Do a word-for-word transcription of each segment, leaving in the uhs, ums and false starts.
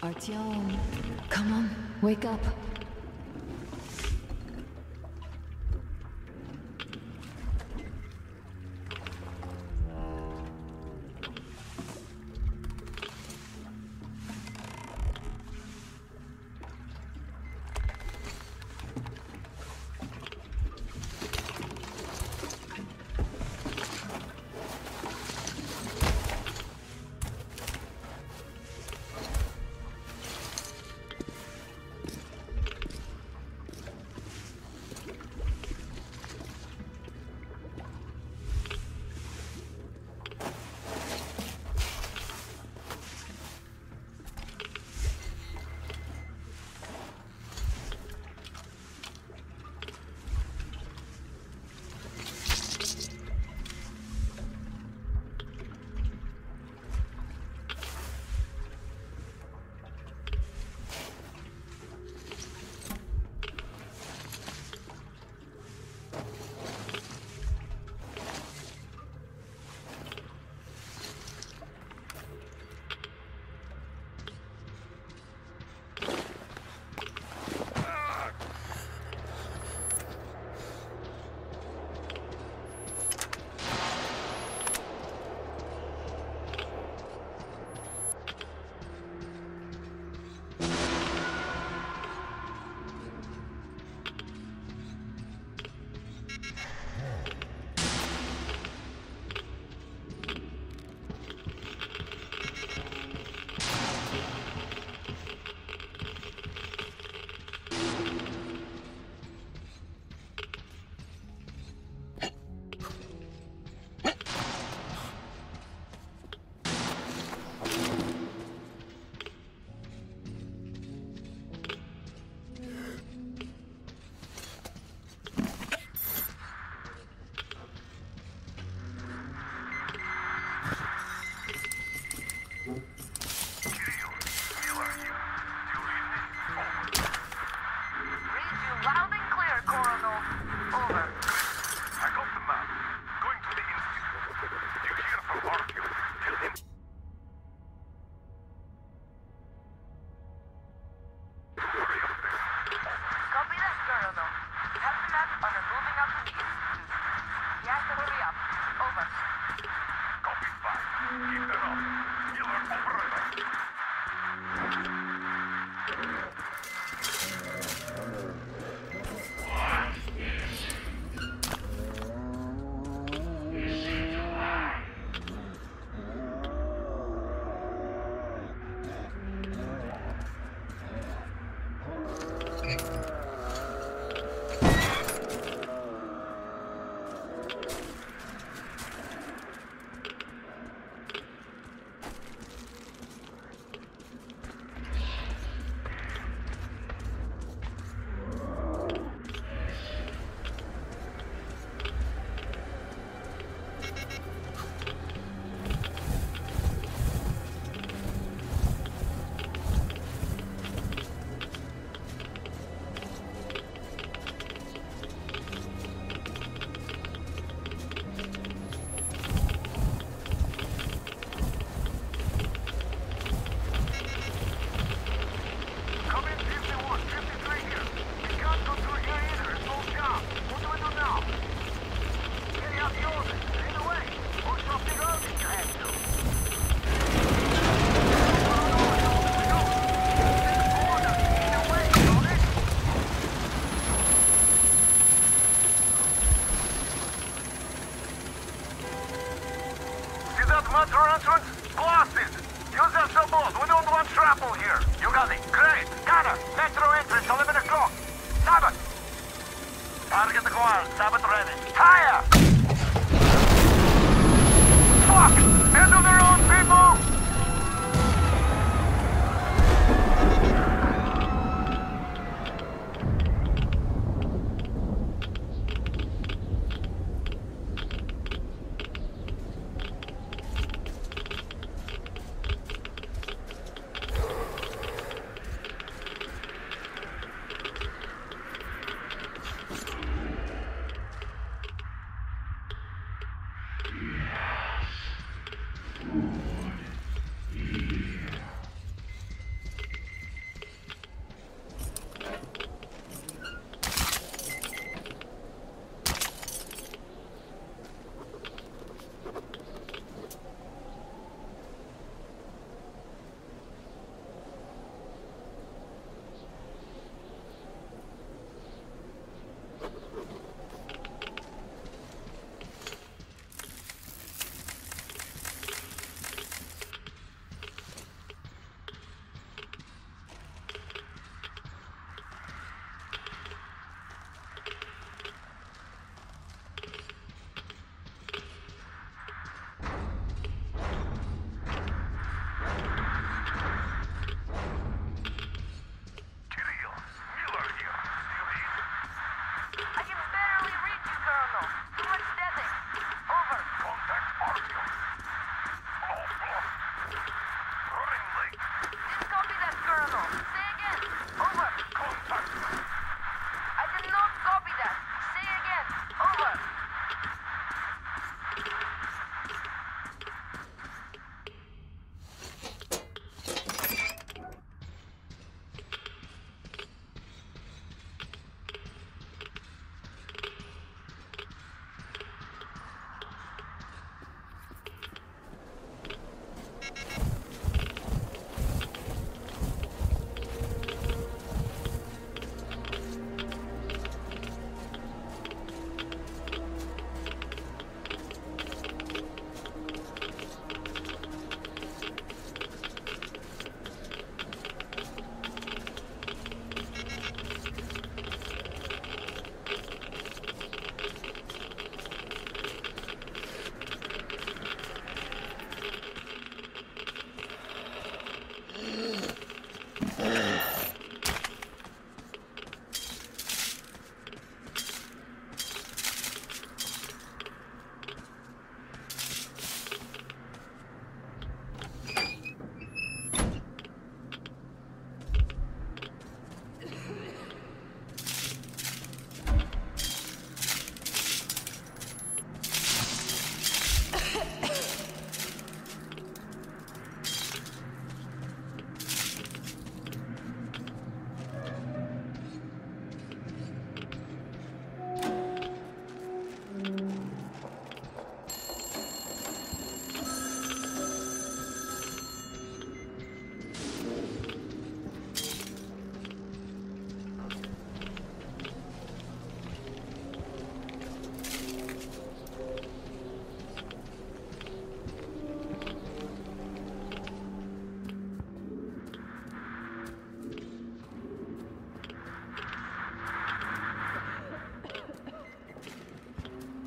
Artyom, come on, wake up.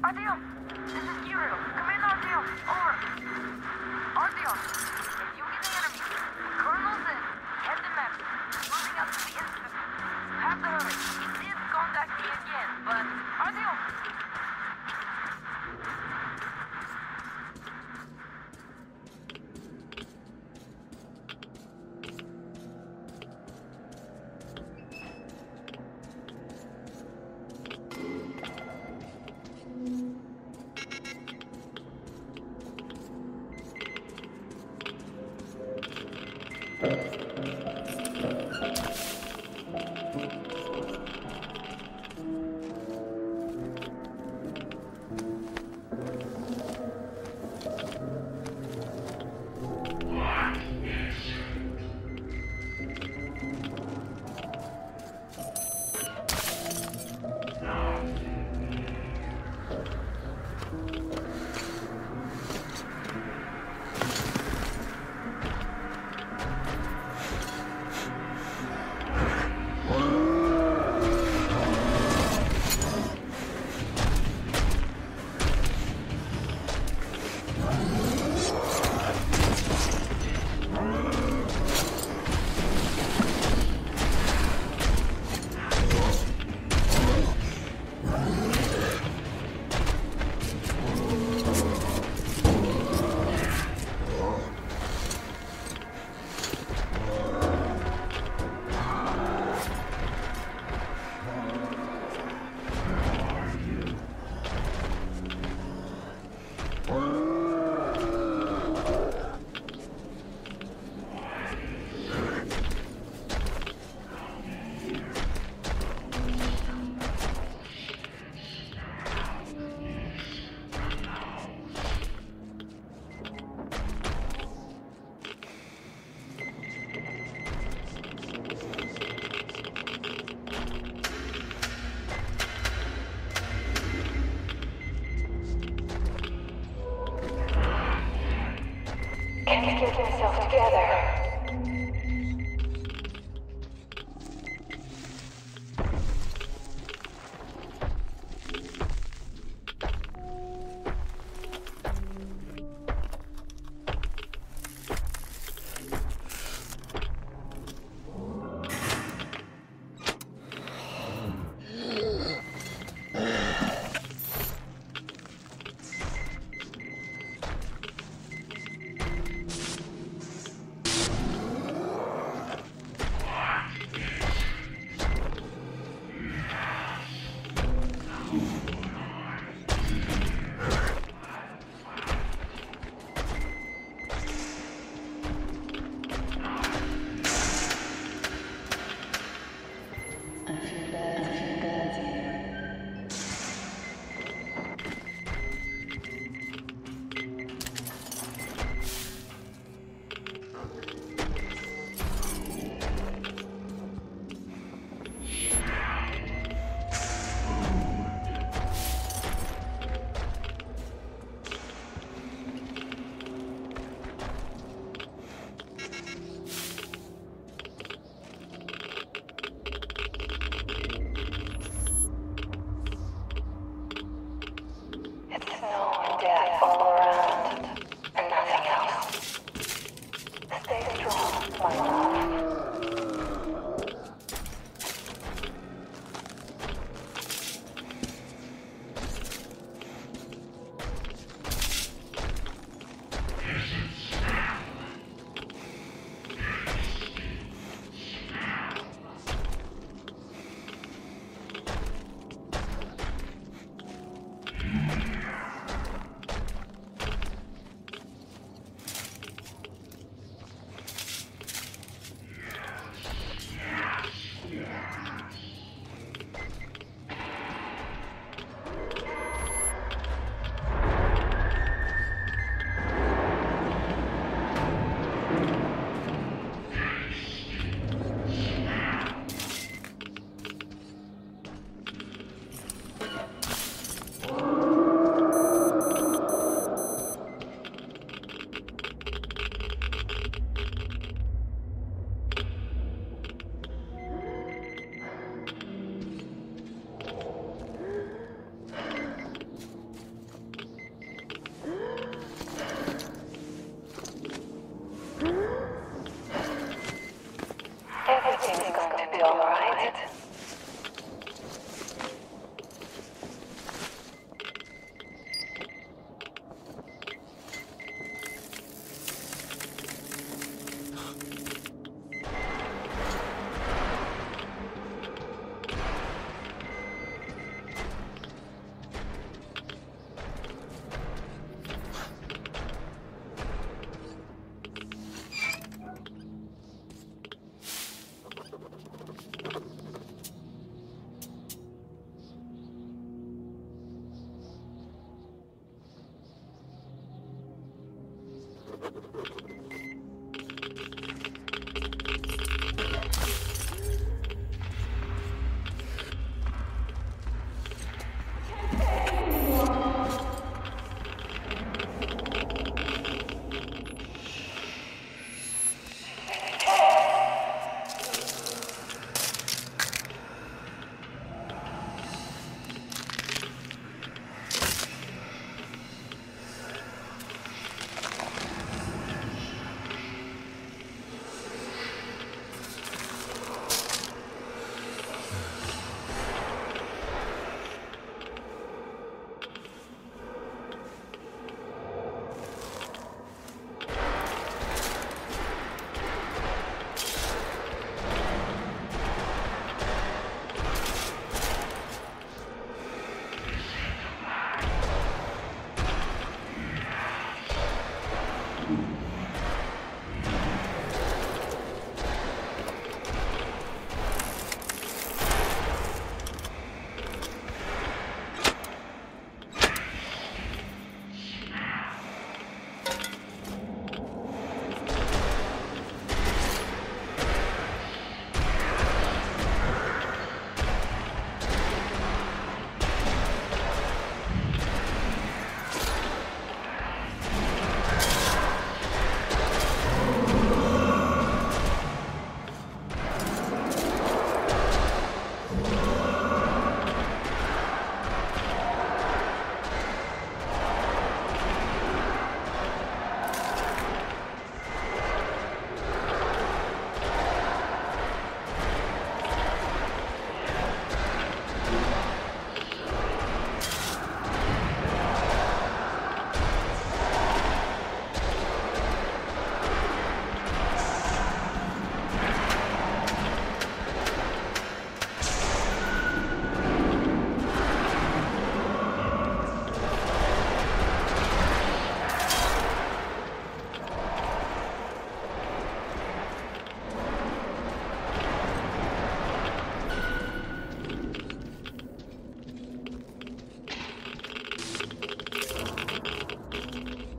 Artyom, this is Kirill. Come in, Artyom. Over. Artyom, if you get the enemy, Colonel's in. Head the map. Moving up to the incident. Have to hurry. He did contact me again, but Artyom. Can't get myself together.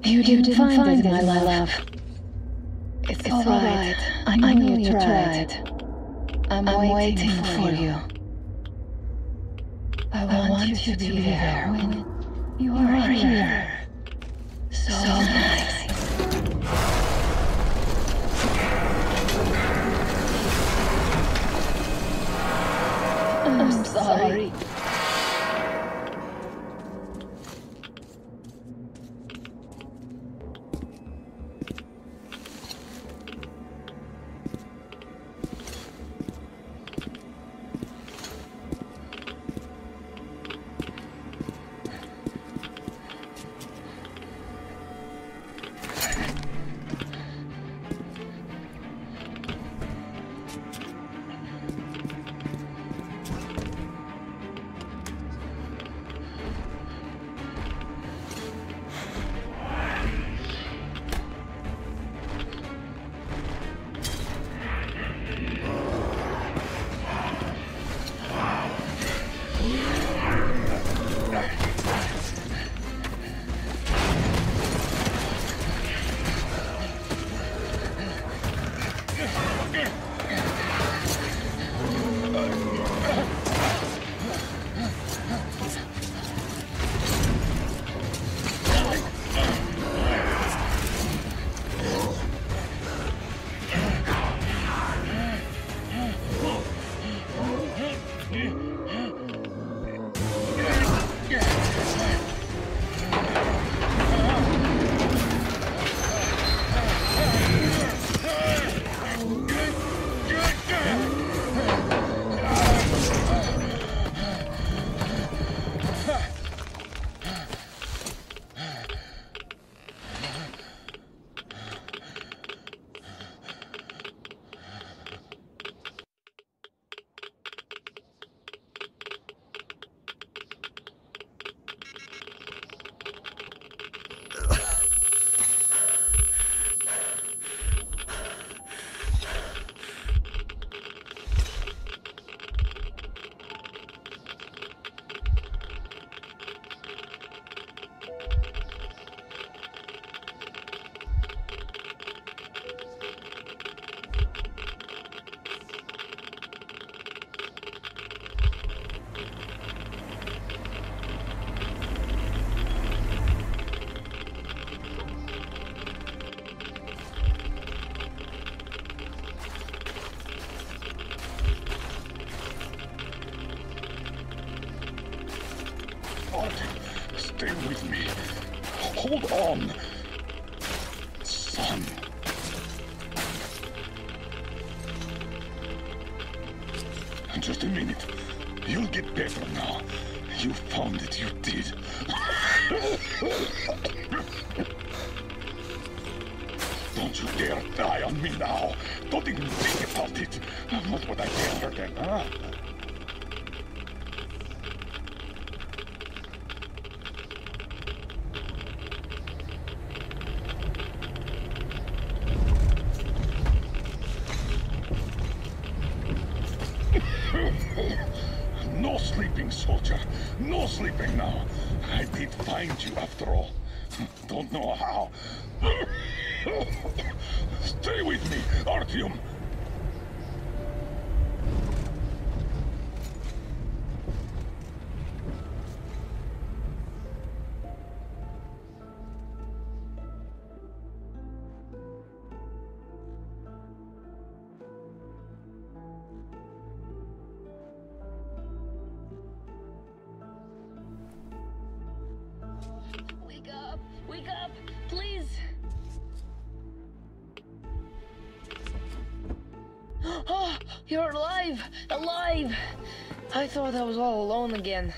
You didn't, you didn't find, find it, my love. love. It's, it's all right. I know, I know you tried. tried. I'm, I'm waiting, waiting for you. you. I want, I want you to be there when you are, are here. here. So, so nice. I'm, I'm sorry. sorry. Stay with me. Hold on. Son. Just a minute. You'll get better now. You found it, you did. Don't you dare die on me now. Don't even think about it. What would I dare then, huh? No sleeping, soldier. No sleeping now. I did find you after all. Don't know how. Stay with me, Artyom. Wake up! Wake up! Please! Oh, you're alive! Alive! I thought I was all alone again.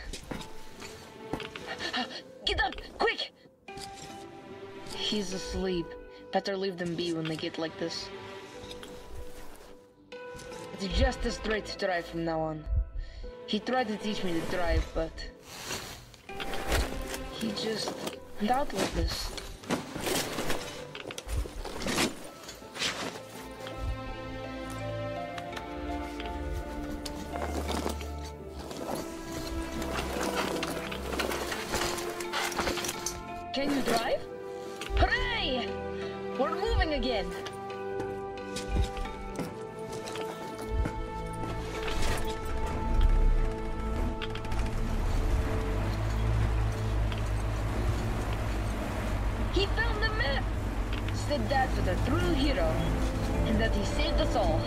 Get up! Quick! He's asleep. Better leave them be when they get like this. It's just a straight drive from now on. He tried to teach me to drive, but he just went out like this. Can you drive? moving again. He found the map! Said that was a true hero, and that he saved us all.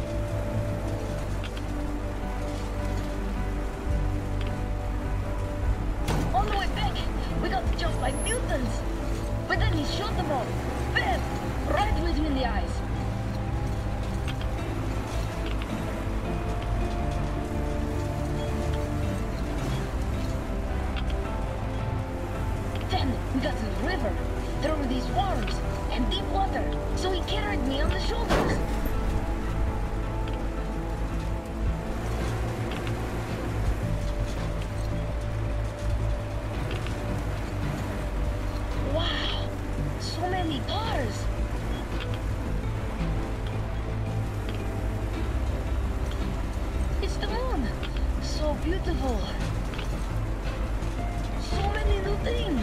On the way back, we got jumped by mutants! But then he shot them all! Bam! Right between the eyes! Then we got to the river. There were these worms and deep water, so he carried me on the shoulders. Wow, so many cars. It's the moon, so beautiful. So many new things.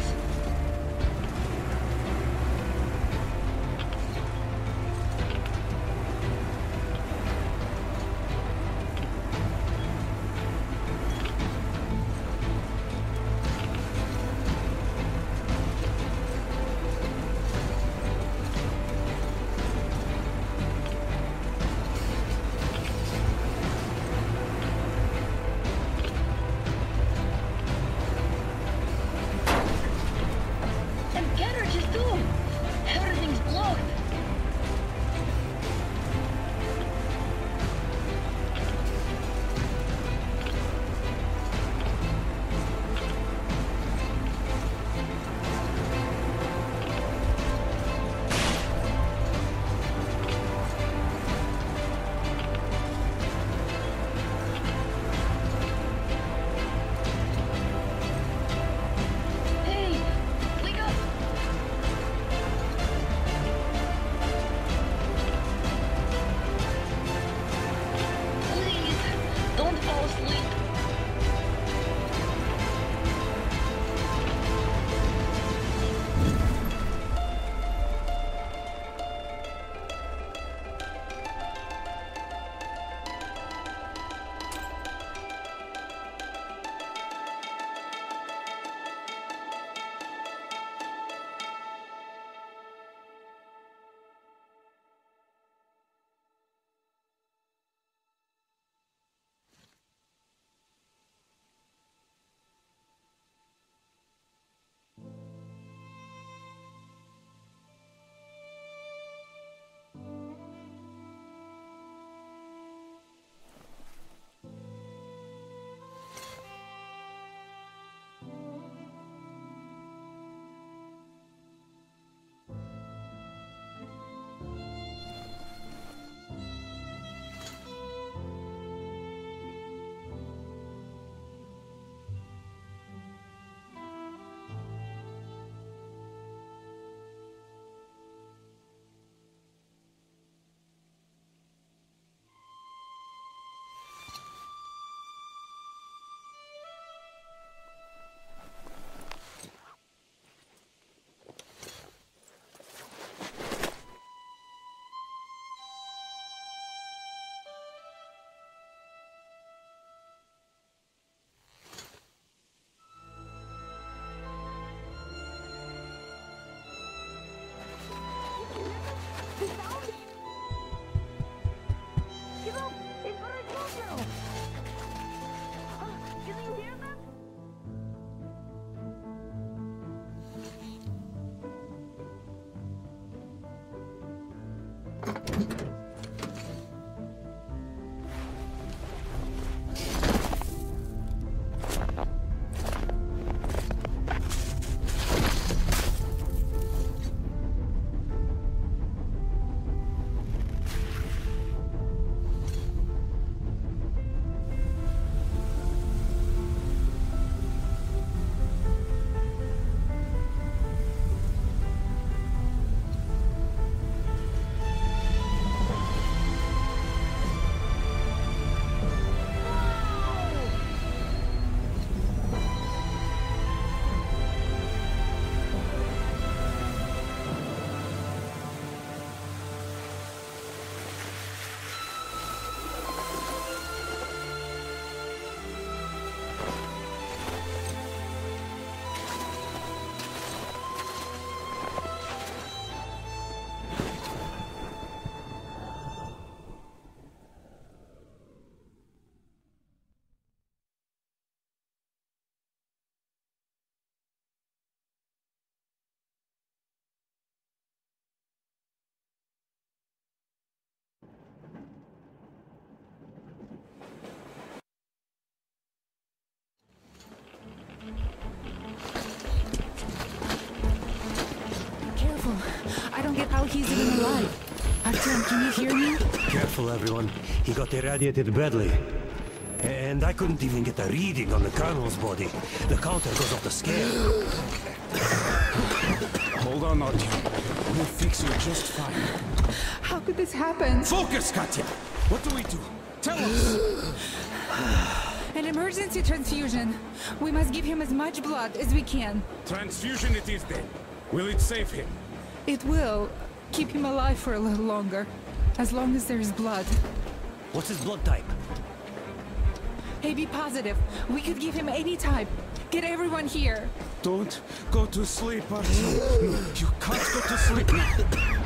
Artyom, can you hear me? Careful, everyone. He got irradiated badly. And I couldn't even get a reading on the Colonel's body. The counter goes off the scale. Hold on, Artyom. We'll fix you just fine. How could this happen? Focus, Katya! What do we do? Tell us! An emergency transfusion. We must give him as much blood as we can. Transfusion it is then. Will it save him? It will keep him alive for a little longer. As long as there is blood. What's his blood type? A B positive. We could give him any type. Get everyone here. Don't go to sleep, Artyom. No, you can't go to sleep now.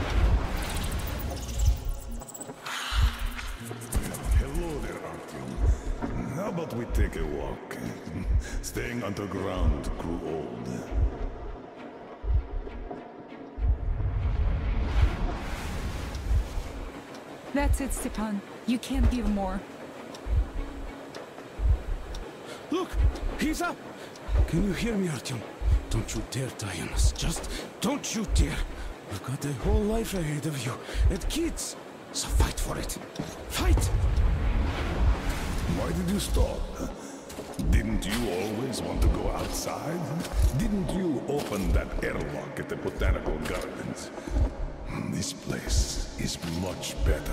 Hello there, Artyom. How about we take a walk? Staying underground grew old. That's it, Stepan. You can't give more. Look! He's up! Can you hear me, Artyom? Don't you dare die on us. Just don't you dare. You've got a whole life ahead of you. And kids. So fight for it. Fight! Why did you stop? Didn't you always want to go outside? Didn't you open that airlock at the Botanical Gardens? This place is much better.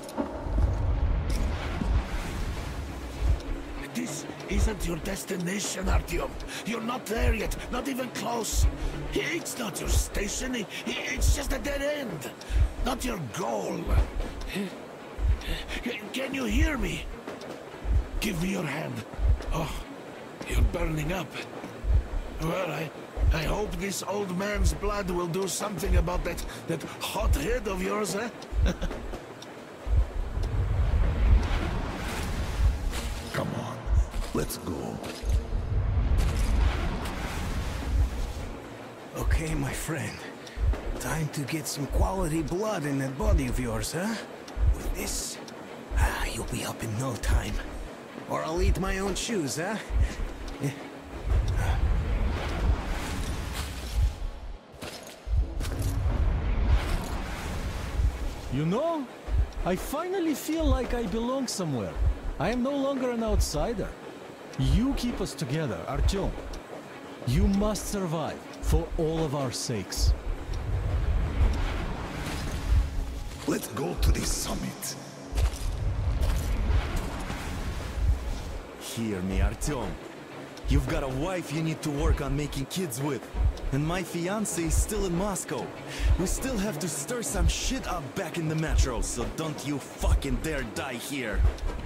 This isn't your destination, Artyom. You're not there yet, not even close. It's not your station, it's just a dead end. Not your goal. Can you hear me? Give me your hand. Oh, you're burning up. Well, I... I hope this old man's blood will do something about that... that hot head of yours, eh? Come on, let's go. Okay, my friend. Time to get some quality blood in that body of yours, huh? With this, ah, you'll be up in no time. Or I'll eat my own shoes, huh? Yeah. You know, I finally feel like I belong somewhere. I am no longer an outsider. You keep us together, Artyom. You must survive, for all of our sakes. Let's go to the summit. Hear me, Artyom. You've got a wife you need to work on making kids with. And my fiancé is still in Moscow. We still have to stir some shit up back in the metro, so don't you fucking dare die here.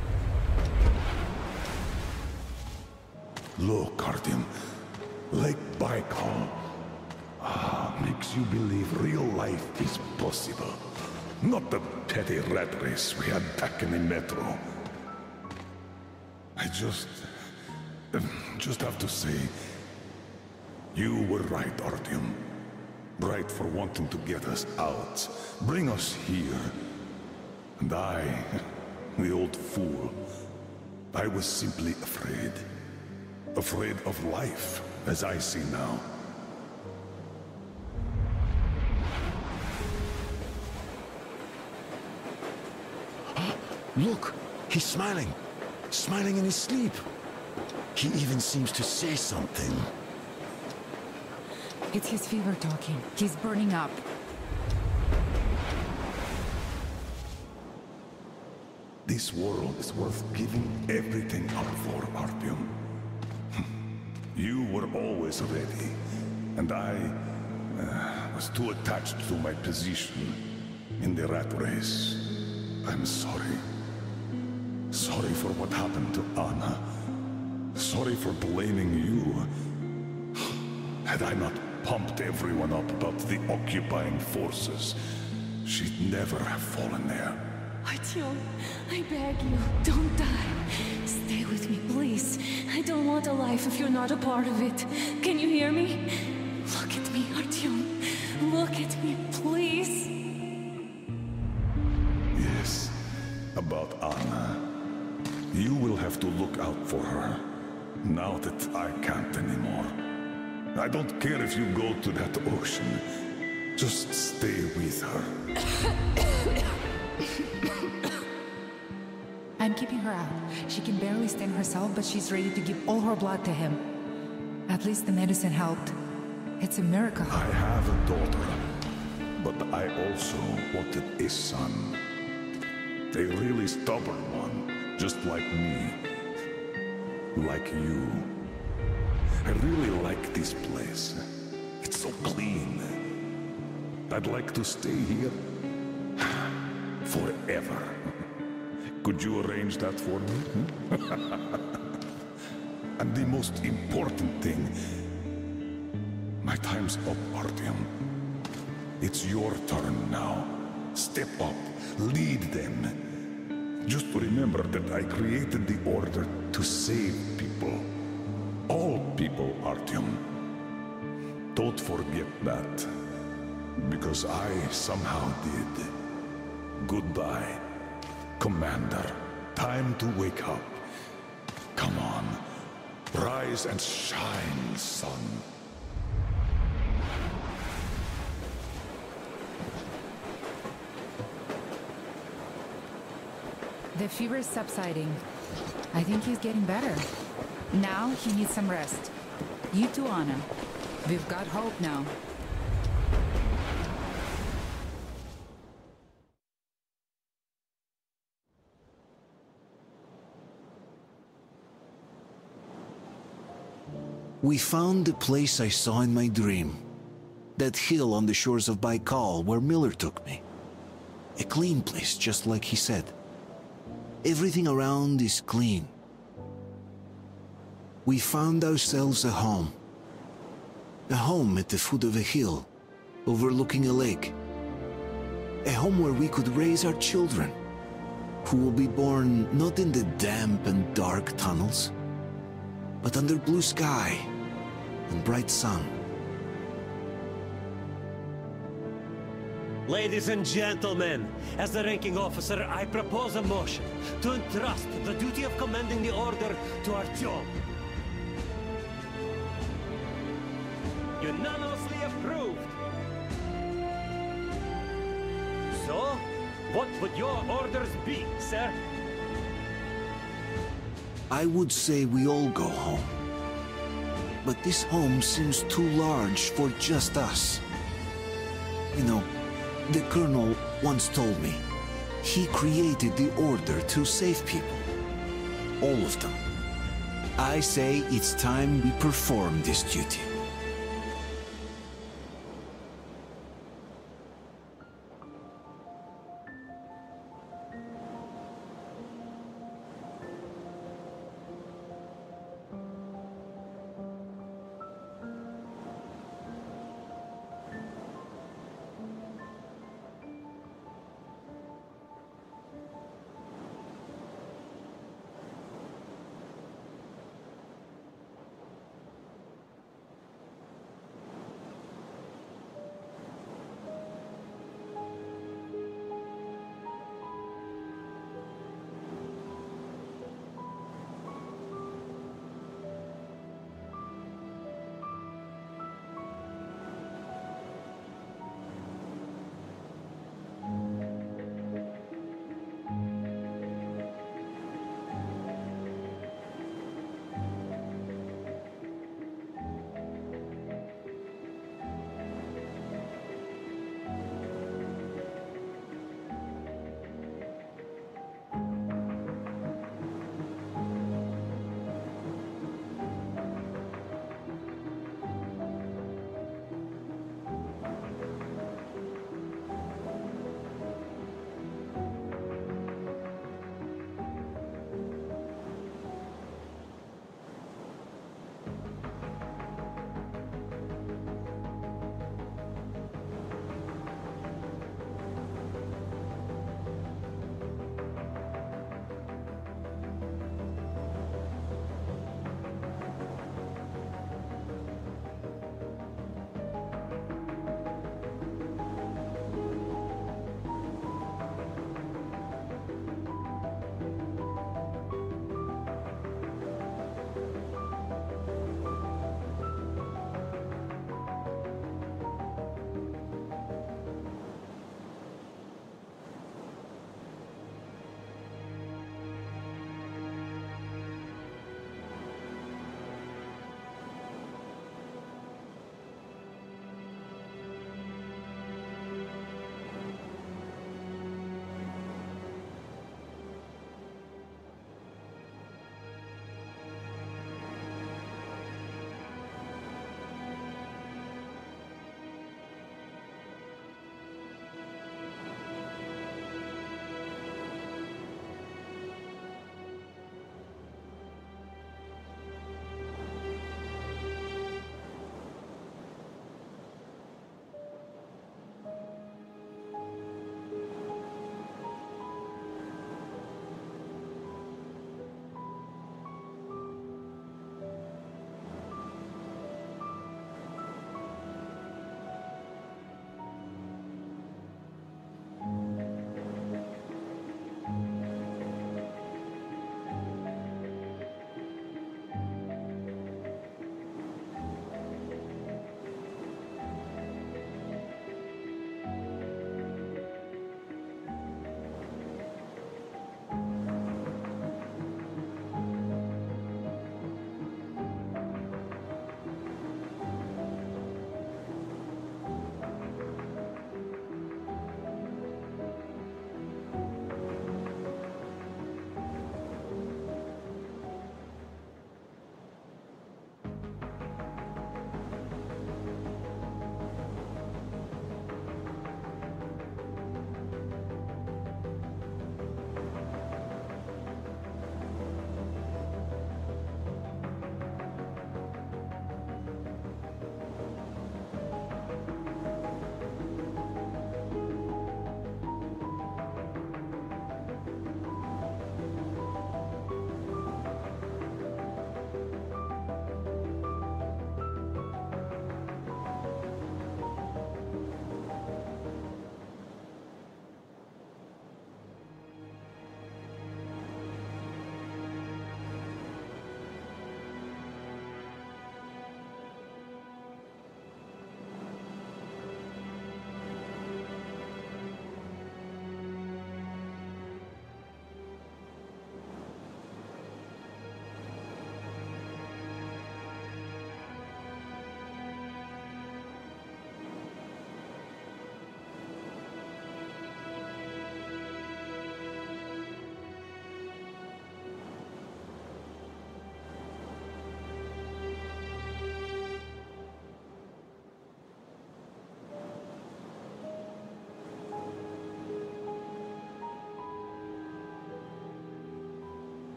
Look, Artyom. Lake Baikal. Ah, makes you believe real life is possible. Not the petty rat race we had back in the metro. I just... just have to say... you were right, Artyom. Right for wanting to get us out. Bring us here. And I... the old fool... I was simply afraid. Afraid of life, as I see now. Look! He's smiling. Smiling in his sleep. He even seems to say something. It's his fever talking. He's burning up. This world is worth giving everything up for, Artyom. You were always ready, and I uh, was too attached to my position in the rat race. I'm sorry. Sorry for what happened to Anna. Sorry for blaming you. Had I not pumped everyone up about the occupying forces, she'd never have fallen there. Artyom, I beg you, don't die. Stay with me, please. I don't want a life if you're not a part of it. Can you hear me? Look at me, Artyom. Look at me, please. Yes, about Anna. You will have to look out for her, now that I can't anymore. I don't care if you go to that ocean. Just stay with her. I'm keeping her out. She can barely stand herself, but she's ready to give all her blood to him. At least the medicine helped. It's a miracle. I have a daughter, but I also wanted a son. A really stubborn one, just like me. Like you. I really like this place. It's so clean. I'd like to stay here forever. Could you arrange that for me? And the most important thing, my time's up, Artyom. It's your turn now. Step up, lead them. Just remember that I created the Order to save people. All people, Artyom. Don't forget that. Because I somehow did. Goodbye, Commander. Time to wake up. Come on. Rise and shine, son. The fever is subsiding. I think he's getting better. Now he needs some rest. You too, Anna. We've got hope now. We found the place I saw in my dream. That hill on the shores of Baikal where Miller took me. A clean place, just like he said. Everything around is clean. We found ourselves a home. A home at the foot of a hill, overlooking a lake. A home where we could raise our children, who will be born not in the damp and dark tunnels, but under blue sky and bright sun. Ladies and gentlemen, as the ranking officer, I propose a motion to entrust the duty of commanding the Order to Artyom. Unanimously approved. So, what would your orders be, sir? I would say we all go home. But this home seems too large for just us. You know, the Colonel once told me, he created the Order to save people. All of them. I say it's time we perform this duty.